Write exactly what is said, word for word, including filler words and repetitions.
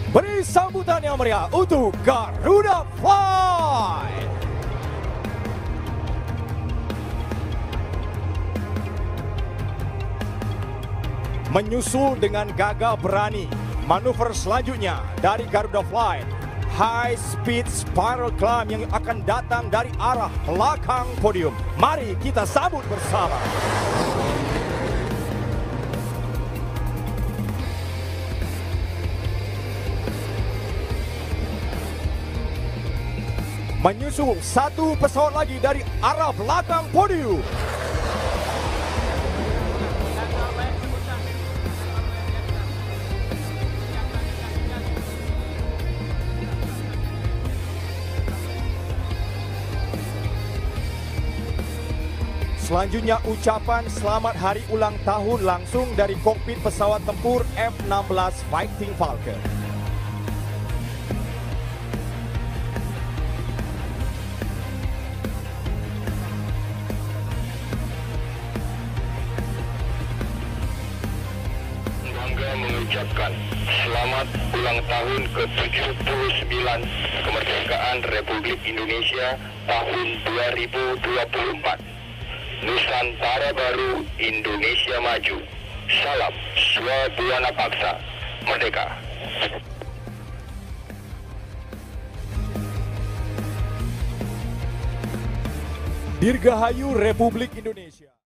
Beri sambutan yang meriah untuk Garuda Fly. Menyusul dengan gagah berani, manuver selanjutnya dari Garuda Fly, high speed spiral climb yang akan datang dari arah belakang podium. Mari kita sambut bersama. Menyusul satu pesawat lagi dari arah belakang podium. Selanjutnya ucapan selamat hari ulang tahun langsung dari kokpit pesawat tempur F enam belas Fighting Falcon. Bangga mengucapkan selamat ulang tahun ke tujuh puluh sembilan kemerdekaan Republik Indonesia tahun dua ribu dua puluh empat. Nusantara Baru, Indonesia Maju. Salam Swabuana Paksa, Merdeka. Dirgahayu Republik Indonesia.